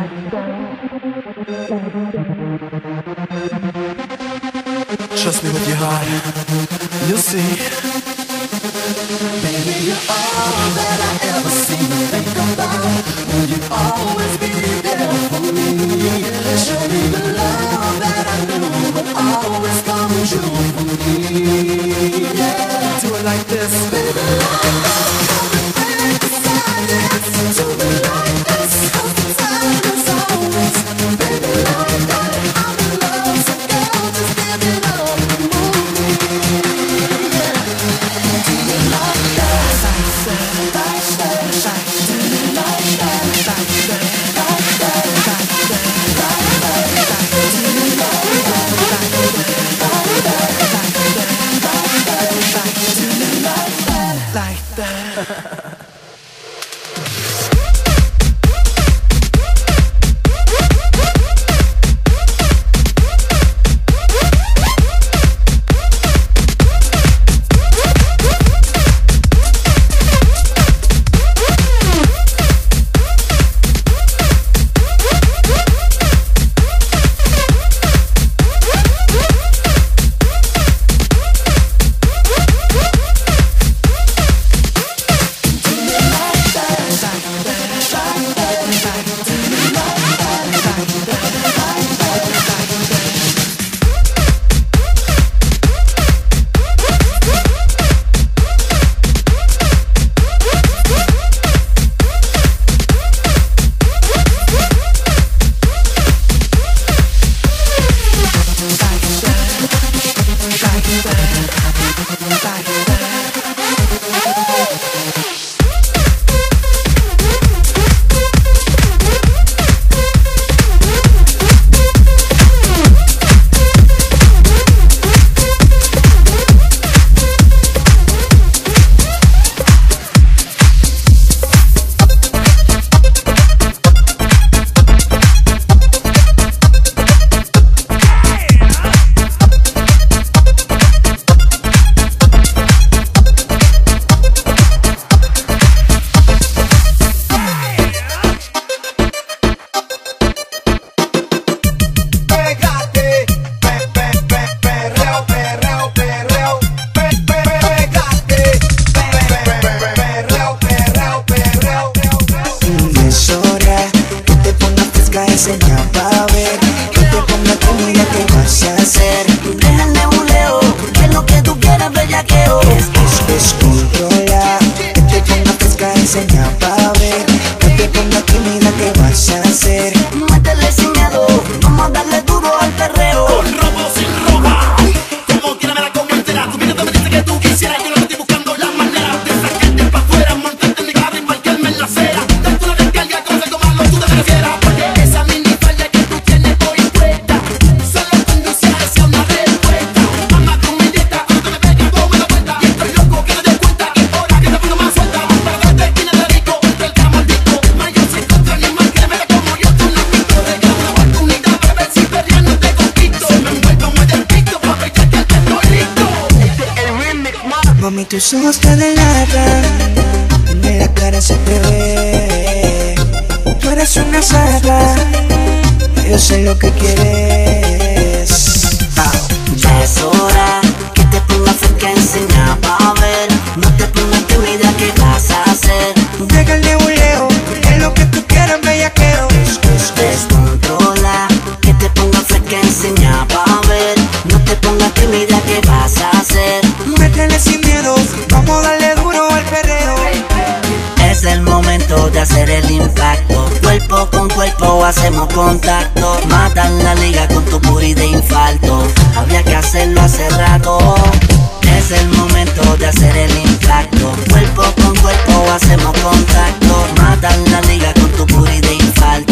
Trust me with your heart, you'll see. Baby, you're all that I ever seem to think about. Will you always be there for me? Show me the love that I knew would always come true for me. Yeah, do it like this, baby. Everything beside has to be like this. 'Cause the time is always, baby, like that. I'm in love, so girl, just give it up and move me. Yeah, do it like that. Like that, like that, do it like that. Like that, like that, like that, like that, do it like that. Like that, like that, like that, do it like that. Like that. Enseña pa' ver, que te ponga comida, ¿qué vas a hacer? Deja el nebuleo, que es lo que tú quieras, bellaqueo. Descontrola, que te ponga fresca, enseña pa' ver, que te ponga comida, ¿qué vas a hacer? Métele sin miedo, vamos a darle duro al perreo. Con robo sin ropa, como quiera me la como entera. Tú vienes, me dices que tú quisieras, yo lo que estoy buscando la manera de sacarte pa' afuera, montarte en mi carro y parquearme en la acera. Darte una descarga con algo malo, tú te refieras. Porque esa mini falla que tú tienes por impuesta solo conduce hacia una respuesta. Mamá con mi dieta, cuando me pega, todo me da vuelta. Y estoy loco que no te cuenta, que hora que te pongo más suelta. Para darte esquina de rico, entre el camaldito. Mayor sin contra ni más que me la como yo, tú no quito. Regalo una oportunidad para ver si perdiendo te conquisto. Se me envuelvo muy del pito, pa' fechar que estoy listo. El remix más. Mami, tus ojos te delatan, de la cara se te ve. Tú eres una saga, yo sé lo que quieres. Ya es hora que te pongas cerca, enseña pa' ver. No te pongas tímida, ¿qué vas a hacer? Deja el nebuleo, es lo que tú quieras, bellaqueo. Descontrola, que te pongas fresca, enseña pa' ver. No te pongas tímida, ¿qué vas a hacer? Métele sin miedo, vamos a darle duro al perreo. Es el momento de hacer el impacto. Cuerpo con cuerpo hacemos contacto. Matan la liga con tu booty de infarto. Había que hacerlo hace rato. Es el momento de hacer el impacto. Cuerpo con cuerpo hacemos contacto. Matan la liga con tu booty de infarto.